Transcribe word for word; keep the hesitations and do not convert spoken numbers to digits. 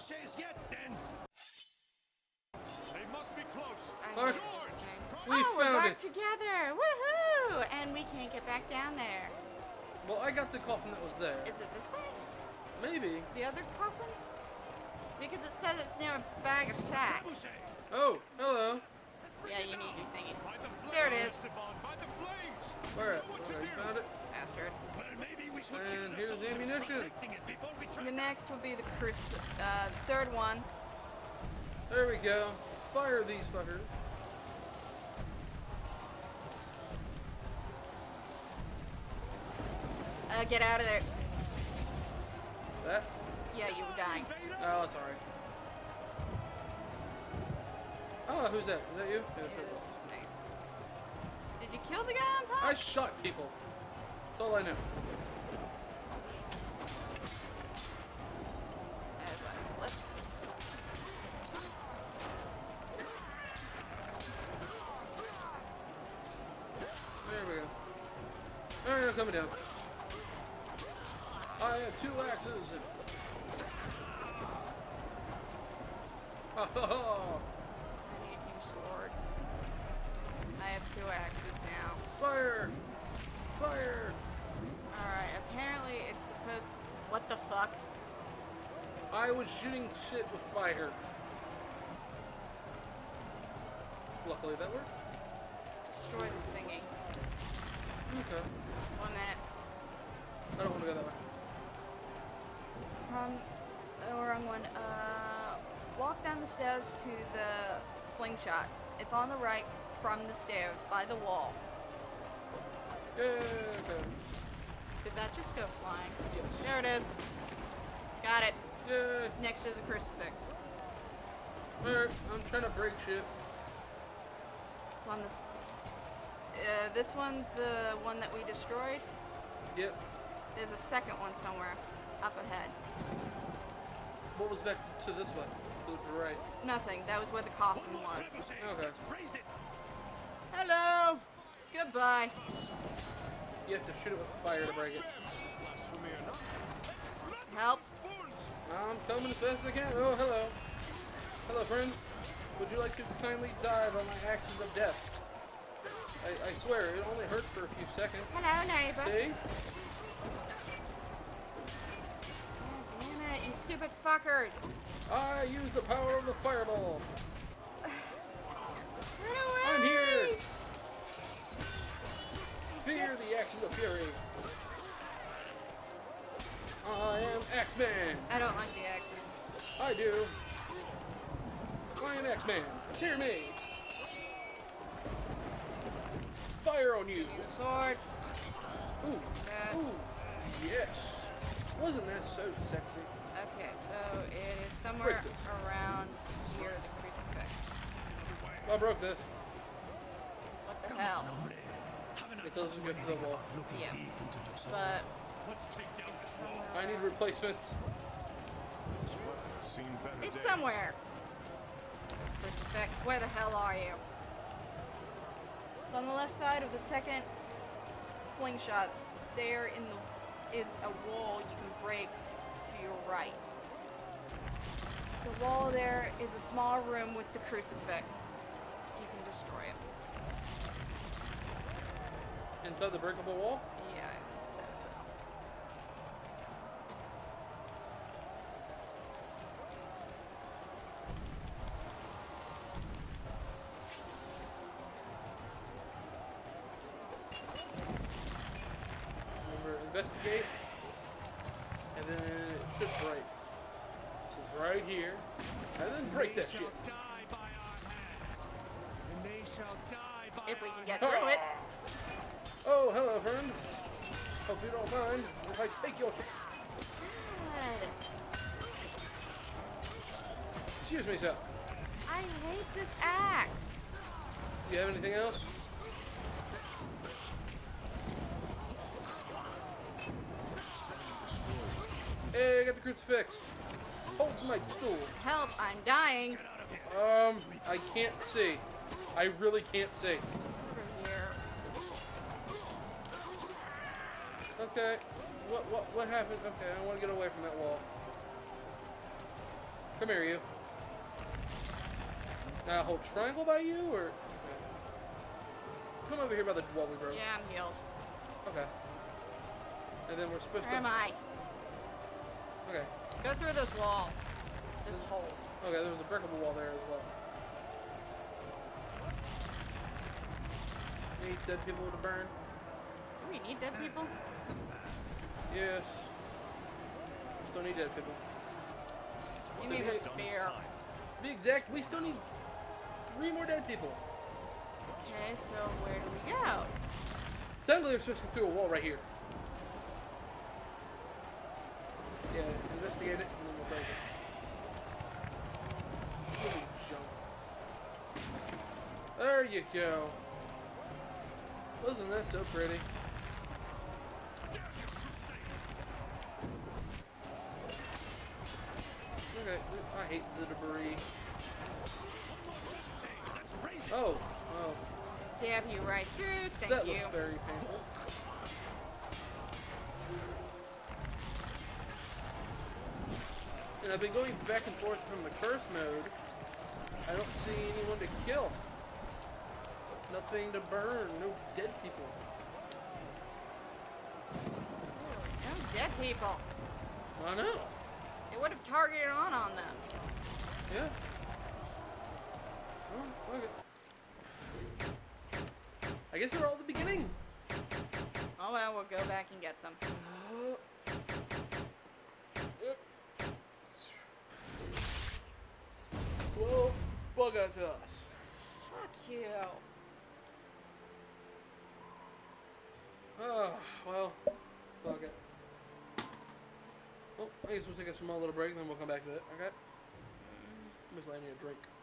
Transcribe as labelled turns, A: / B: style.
A: yet, Dens. They must be close.
B: George, we
C: oh,
B: found
C: we're back
B: it.
C: together. Woohoo! And we can't get back down there.
B: Well, I got the coffin that was there.
C: Is it this way?
B: Maybe.
C: The other coffin? Because it says it's near a bag of sacks.
B: Oh, hello.
C: Yeah, you need your thingy. There it is.
B: Where at? Where, you found it?
C: Bastard.
B: And here's the ammunition.
C: The next will be the cruci- uh, the third one.
B: There we go. Fire these fuckers.
C: Uh, get out of there.
B: That?
C: Yeah, you were dying.
B: Oh, that's alright. Oh, who's that? Is that you? Yeah,
C: Yeah,
B: sure.
C: this is me. Did you kill the guy on top?
B: I shot people. That's all I know.
C: As I flip.
B: There we go. Alright, I'm coming down. I have two axes. Ha ha ha!
C: I need new swords. I have two axes now.
B: Fire! Fire!
C: Alright, apparently it's supposed... What the fuck?
B: I was shooting shit with fire. Luckily that worked.
C: Destroy the thingy.
B: Okay.
C: One minute.
B: I don't want to go that way.
C: Wrong, uh, wrong one. Uh, walk down the stairs to the slingshot. It's on the right from the stairs by the wall.
B: Yeah, okay.
C: Did that just go flying?
B: Yes.
C: There it is. Got it.
B: Yeah.
C: Next is a crucifix.
B: Alright, I'm trying to break shit.
C: It's on the. S uh, this one's the one that we destroyed.
B: Yep.
C: There's a second one somewhere up ahead.
B: What was back to this one? To the right.
C: Nothing. That was where the coffin was.
B: Okay.
C: Hello. Goodbye.
B: You have to shoot it with fire to break it.
C: Help.
B: I'm coming as fast as I can. Oh, hello. Hello, friend. Would you like to kindly dive on my axes of death? I, I swear, it only hurts for a few seconds.
C: Hello, neighbor.
B: See?
C: God damn it, you stupid fuckers.
B: I use the power of the fireball.
C: Run away.
B: I'm here. Fear the axes of fury. I am Axeman.
C: I don't like the axes.
B: I do. I am Axeman. Hear me. Fire on you.
C: Give me the sword.
B: Ooh.
C: Uh,
B: Ooh. Yes. Wasn't that so sexy?
C: Okay, so it is somewhere
B: Break this.
C: around here, the crucifix.
B: I broke this.
C: What the hell?
B: It doesn't get to the wall.
C: Yeah. But
B: I need replacements.
C: it's somewhere. Crucifix, where the hell are you? It's on the left side of the second slingshot. There in the is a wall you can break to your right. The wall there is a small room with the crucifix. You can destroy it.
B: Inside the breakable wall?
C: Yeah, it says so.
B: Remember, investigate. And then it should break. This is right here. And then break that shit.
C: If we can get through it.
B: Oh, hello, friend. Hope you don't mind if I take your shit.
C: God,
B: Excuse me, sir.
C: I hate this axe.
B: Do you have anything else? Hey, I got the crucifix. Hold my stool.
C: Help, I'm dying.
B: Um, I can't see. I really can't see.
C: Over here.
B: Okay. What what what happened? Okay, I want to get away from that wall. Come here, you. Now hold triangle by you, or come over here by the wall we broke.
C: Yeah, I'm healed.
B: Okay. And then we're supposed
C: Where am
B: to.
C: I?
B: Okay.
C: Go through this wall. This hole.
B: Okay. There was a breakable wall there as well. Need dead people to burn.
C: Do we need dead people?
B: Yes. Still need dead people.
C: You need a
B: Don't
C: spear.
A: time.
B: To be exact, we still need three more dead people.
C: Okay, so where do we go?
B: Suddenly, we're supposed to go through a wall right here. Yeah, investigate it, and then we'll break it. Let me jump. There you go. Wasn't that so pretty? Okay, I hate the debris. Oh, oh.
C: Stab you right through. Thank
B: That
C: you.
B: looks very painful. And I've been going back and forth from the curse mode. I don't see anyone to kill. Nothing to burn. No dead people.
C: No dead people.
B: I know.
C: They would have targeted on on them.
B: Yeah. Oh, okay. I guess they're all at the beginning.
C: Oh well, we'll go back and get them.
B: Well, bug out to us.
C: Fuck you.
B: Oh, well, bug it. Well, I guess we'll take a small little break and then we'll come back to it, okay? I'm just letting you drink.